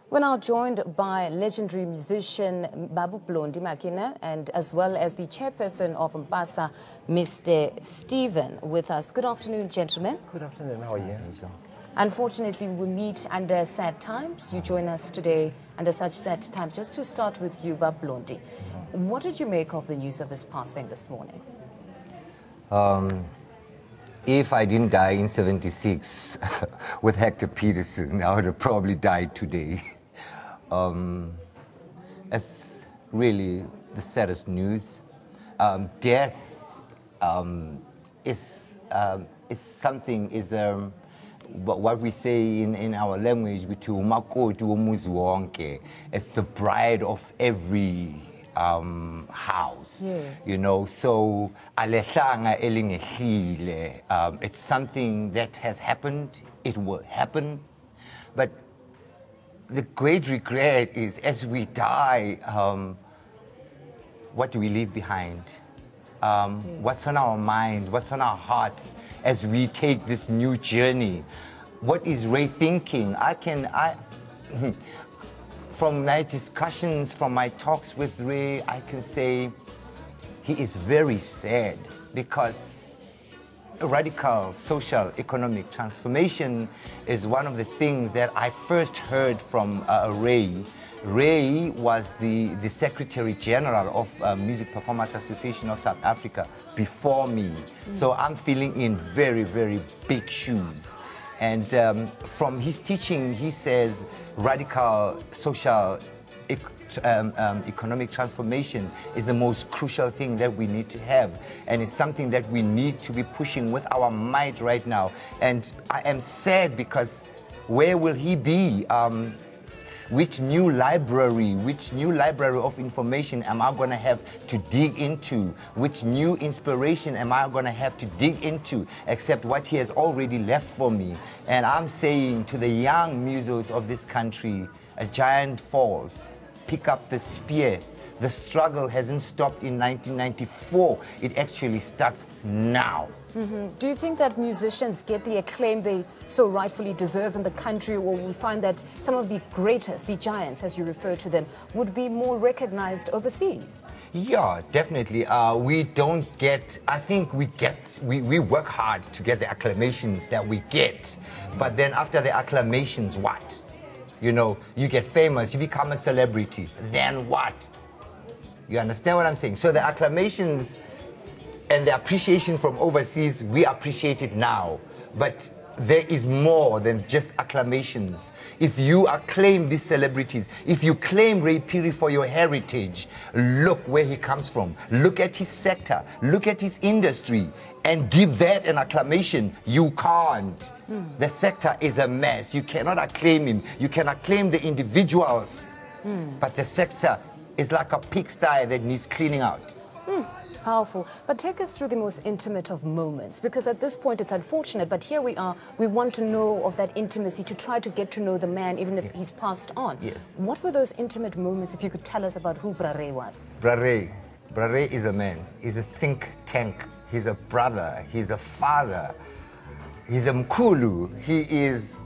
We're now joined by legendary musician Babu Blondi Makina and as well as the chairperson of Mpasa, Mr. Stephen, with us. Good afternoon, gentlemen. Good afternoon. How are you? Unfortunately, we meet under sad times. You join us today under such sad times. Just to start with you, Babu Blondi, what did you make of the news of his passing this morning? If I didn't die in '76 with Hector Peterson, I would have probably died today. It's really the saddest news. Death is something, what we say in our language, it's the bride of every house, yes. You know, so it's something that has happened, it will happen, but the great regret is as we die, what do we leave behind? What's on our mind, what's on our hearts as we take this new journey? What is Ray thinking? From my discussions, from my talks with Ray, I can say he is very sad because radical social economic transformation is one of the things that I first heard from Ray. Ray was the Secretary General of Music Performers Association of South Africa before me. So I'm filling in very, very big shoes. And from his teaching, he says radical social economic transformation is the most crucial thing that we need to have. And it's something that we need to be pushing with our might right now. And I am sad because where will he be? Which new library of information am I going to have to dig into? Which new inspiration am I going to have to dig into, except what he has already left for me? And I'm saying to the young musos of this country, a giant falls. Pick up the spear. The struggle hasn't stopped in 1994. It actually starts now. Do you think that musicians get the acclaim they so rightfully deserve in the country, or we find that some of the greatest, the giants, as you refer to them, would be more recognized overseas? Yeah, definitely. We don't get, I think we work hard to get the acclamations that we get. But then after the acclamations, what? You know, you get famous, you become a celebrity. Then what? You understand what I'm saying? So the acclamations and the appreciation from overseas, we appreciate it now. But there is more than just acclamations. If you acclaim these celebrities, if you claim Ray Phiri for your heritage, look where he comes from. Look at his sector. Look at his industry. And give that an acclamation. You can't. The sector is a mess. You cannot acclaim him. You can acclaim the individuals. But the sector is like a pigsty that needs cleaning out. Powerful. But take us through the most intimate of moments, because at this point it's unfortunate, but here we are. We want to know of that intimacy, to try to get to know the man, even if he's passed on. Yes. What were those intimate moments, if you could tell us about who Bra Ray was? Bra Ray is a man. He's a think tank. He's a brother. He's a father. He's a mkulu. He is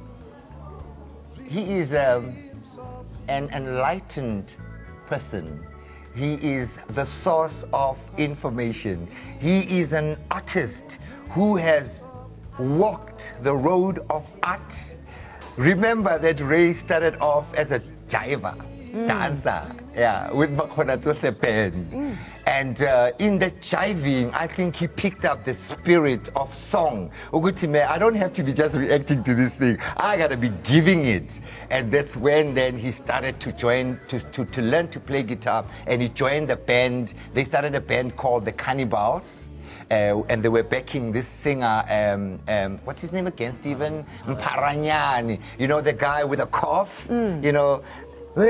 an enlightened person. He is the source of information. He is an artist who has walked the road of art. Remember that Ray started off as a jiver, dancer, with Makhona Tsohle band. And in the jiving, I think he picked up the spirit of song. I don't have to be just reacting to this thing. I gotta be giving it. And that's when then he started to join, to learn to play guitar. And he joined the band. They started a band called the Cannibals. And they were backing this singer, what's his name again, Stephen? Mparanyani. You know, the guy with a cough, you know. He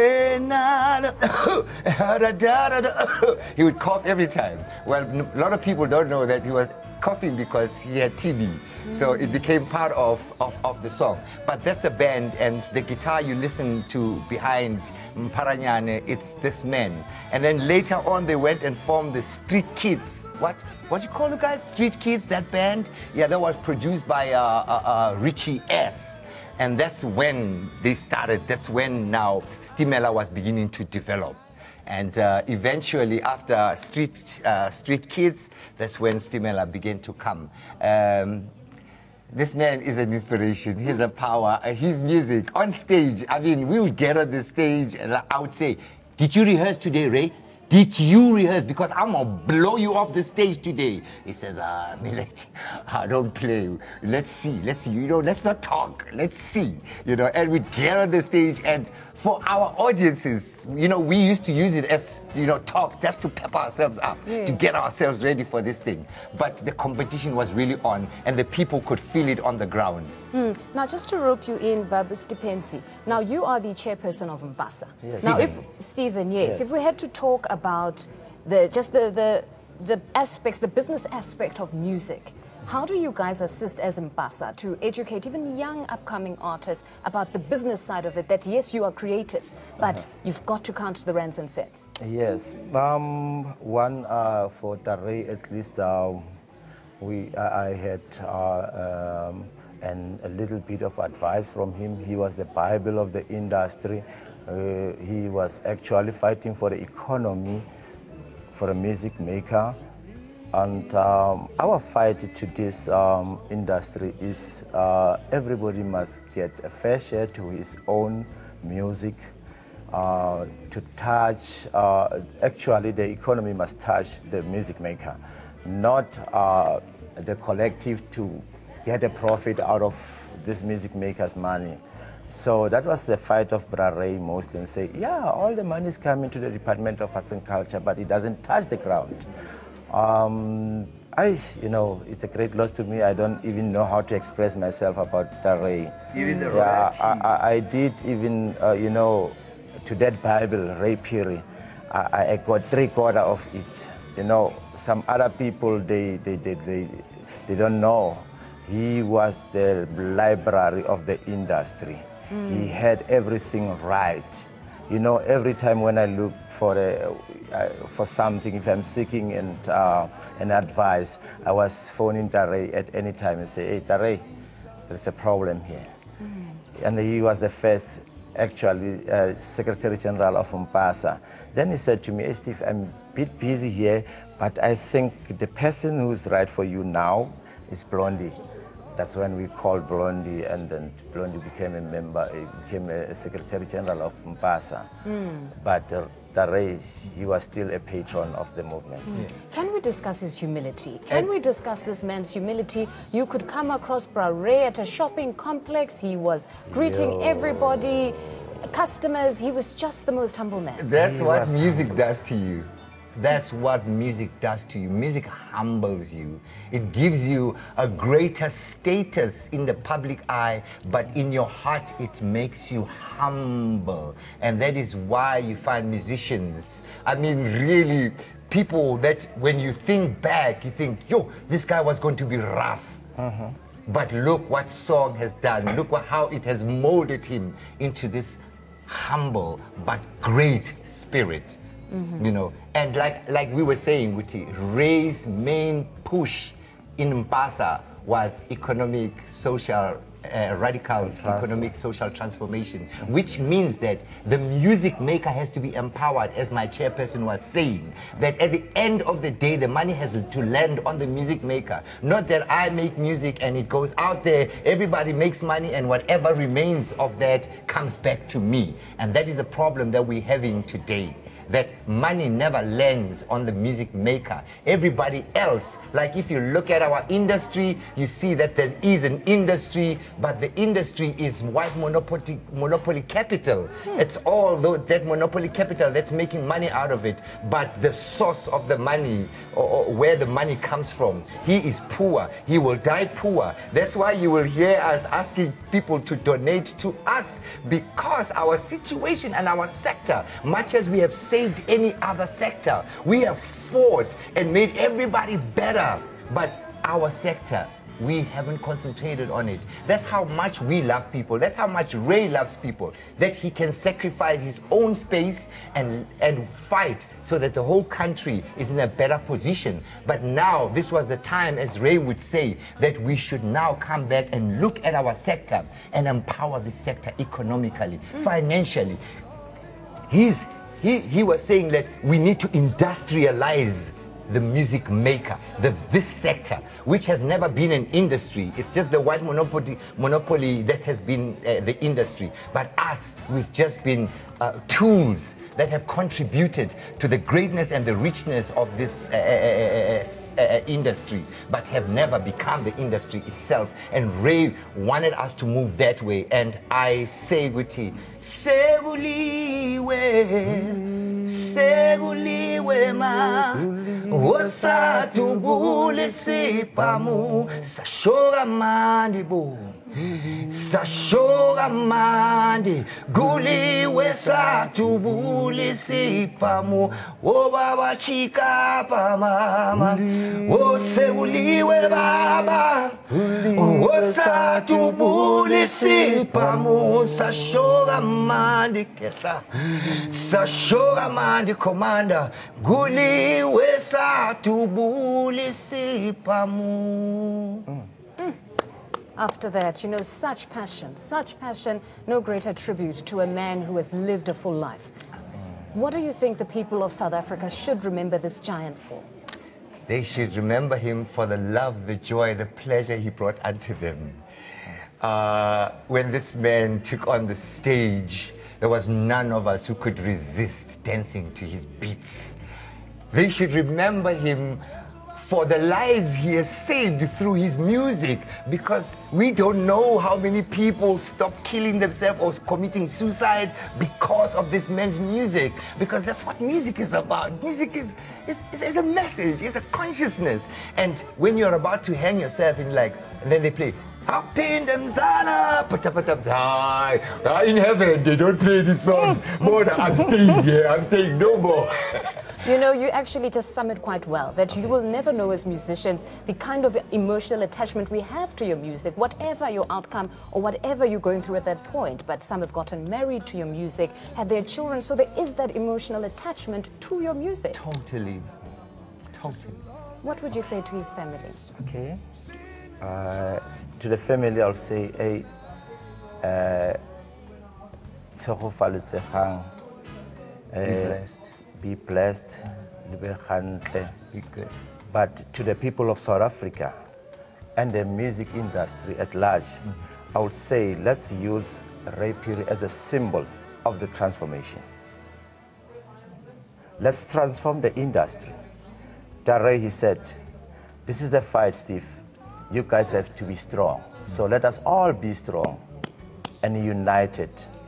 would cough every time. Well, a lot of people don't know that he was coughing because he had TB. So it became part of the song. But that's the band, and the guitar you listen to behind Mparanyane, it's this man. And then later on they went and formed the Street Kids. What do you call the guys? Street Kids, that band? Yeah, that was produced by Richie S. And that's when they started. That's when now Stimela was beginning to develop. And eventually, after Street Kids, that's when Stimela began to come. This man is an inspiration. He's a power. His music on stage. I mean, we would get on the stage and I would say, "Did you rehearse today, Ray? Did you rehearse? Because I'm going to blow you off the stage today." He says, Millet, don't play. Let's see, let's not talk. Let's see, and we'd get on the stage. And for our audiences, we used to use it as, talk just to pep ourselves up, to get ourselves ready for this thing. But the competition was really on and the people could feel it on the ground. Now, just to rope you in, Baba Stipensi, now you are the chairperson of Mbasa. Yes. Now, Stephen, if we had to talk about the aspects, the business aspect of music, how do you guys assist as Mbasa to educate even young upcoming artists about the business side of it, that yes, you are creatives, but you've got to count the rands and cents? Yes. One, for Tare, at least, I had and a little bit of advice from him. He was the Bible of the industry. He was actually fighting for the economy for a music maker. And our fight to this industry is everybody must get a fair share to his own music, to touch, actually the economy must touch the music maker, not the collective to get a profit out of this music maker's money. So that was the fight of Brare mostly, and say, yeah, all the money is coming to the Department of Arts and Culture, but it doesn't touch the ground. It's a great loss to me. I don't even know how to express myself about Brare. Even the royalties. I did even, to that Bible, Ray Phiri, I got 3/4 of it. Some other people, they don't know. He was the library of the industry. He had everything right. Every time when I look for something, if I'm seeking an advice, I was phoning Tare at any time and say, "Hey, Tare, there's a problem here." And he was the first, actually, Secretary General of Mbasa. Then he said to me, "Hey, Steve, I'm a bit busy here, but I think the person who's right for you now is Blondie." That's when we called Blondie, and then Blondie became a member, became a Secretary General of Mbasa. But Tare, he was still a patron of the movement. Can we discuss his humility? Can we discuss this man's humility? You could come across Brare at a shopping complex. He was greeting everybody, customers. He was just the most humble man. That's what music does to you. That's what music does to you. Music humbles you. It gives you a greater status in the public eye, but in your heart it makes you humble. And that is why you find musicians, I mean really, people that when you think back, you think, yo, this guy was going to be rough. But look what song has done. Look how it has molded him into this humble but great spirit. And like we were saying, Wuti, Ray's main push in Mbasa was economic, social, radical economic, social transformation, which means that the music maker has to be empowered, as my chairperson was saying, that at the end of the day, the money has to land on the music maker. Not that I make music and it goes out there, everybody makes money, and whatever remains of that comes back to me. And that is the problem that we're having today, that money never lands on the music maker. Everybody else, like if you look at our industry, you see that there is an industry, but the industry is white monopoly capital. It's all that monopoly capital that's making money out of it, but the source of the money, or where the money comes from, he is poor. He will die poor. That's why you will hear us asking people to donate to us, because our situation and our sector, much as we have saved any other sector, we have fought and made everybody better, but our sector we haven't concentrated on it. That's how much we love people. That's how much Ray loves people, that he can sacrifice his own space and fight so that the whole country is in a better position. But now, this was the time, as Ray would say, that we should now come back and look at our sector and empower this sector economically, financially. He was saying that we need to industrialize the music maker, this sector, which has never been an industry. It's just the white monopoly that has been the industry. But us, we've just been tools that have contributed to the greatness and the richness of this industry, but have never become the industry itself. And Ray wanted us to move that way. And I say, Guti, Seguliwe ma, Osatubule sipamu, Sashora mandibu. Sashora mandi guliwe satubuli sipamu o baba chika pa mama o seguliwe baba o satubuli sipamu sashora mandi keta sashora mandi commander guliwe satubuli sipamu. After that, you know, such passion, no greater tribute to a man who has lived a full life. What do you think the people of South Africa should remember this giant for? They should remember him for the love, the joy, the pleasure he brought unto them. When this man took on the stage, there was none of us who could resist dancing to his beats. They should remember him for the lives he has saved through his music, because we don't know how many people stop killing themselves or committing suicide because of this man's music, because that's what music is about. Music is a message, it's a consciousness. And when you're about to hang yourself in, like, and then they play in heaven, they don't play these songs. More than I'm staying here, I'm staying no more. You know, you actually just sum it quite well, that you will never know as musicians the kind of emotional attachment we have to your music, whatever your outcome or whatever you're going through at that point. But some have gotten married to your music, had their children, so there is that emotional attachment to your music. Totally. What would you say to his family? Okay. To the family, I'll say, hey, be blessed, be good. But to the people of South Africa and the music industry at large, I would say let's use Ray Phiri as a symbol of the transformation. Let's transform the industry. Ray, he said, this is the fight, Steve. You guys have to be strong. So let us all be strong and united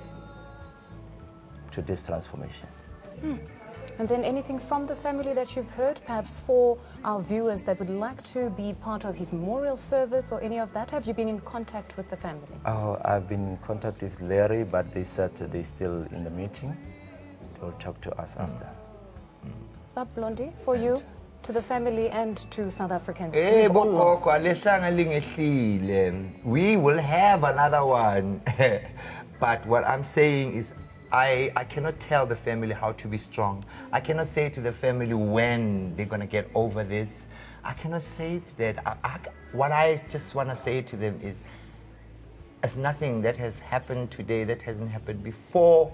to this transformation. And then anything from the family that you've heard, perhaps for our viewers that would like to be part of his memorial service or any of that? Have you been in contact with the family? Oh, I've been in contact with Larry, but they said they're still in the meeting. They'll talk to us after. Bab Blondie, for you, to the family and to South Africans. We will have another one. But what I'm saying is, I cannot tell the family how to be strong. I cannot say to the family when they're going to get over this. I cannot say that. What I just want to say to them is, there's nothing that has happened today that hasn't happened before.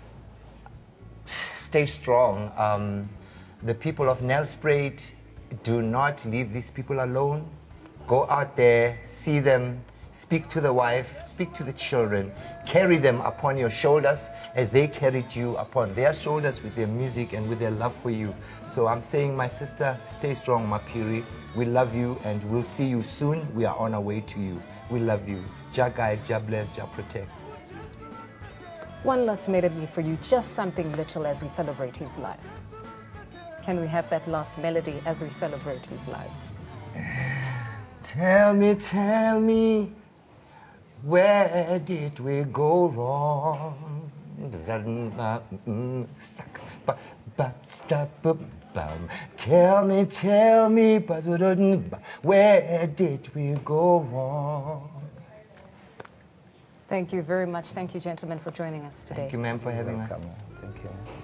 Stay strong. The people of Nelspruit, do not leave these people alone. Go out there, see them, speak to the wife, speak to the children, carry them upon your shoulders as they carried you upon their shoulders with their music and with their love for you. So I'm saying, my sister, stay strong, Maphiri. We love you and we'll see you soon. We are on our way to you. We love you. Jah guide, Jah bless, Jah protect. One last melody for you, just something little as we celebrate his life. Can we have that last melody as we celebrate his life? Tell me, where did we go wrong? bum. Tell me, where did we go wrong? Thank you very much. Thank you, gentlemen, for joining us today. Thank you, ma'am, for having us. Thank you.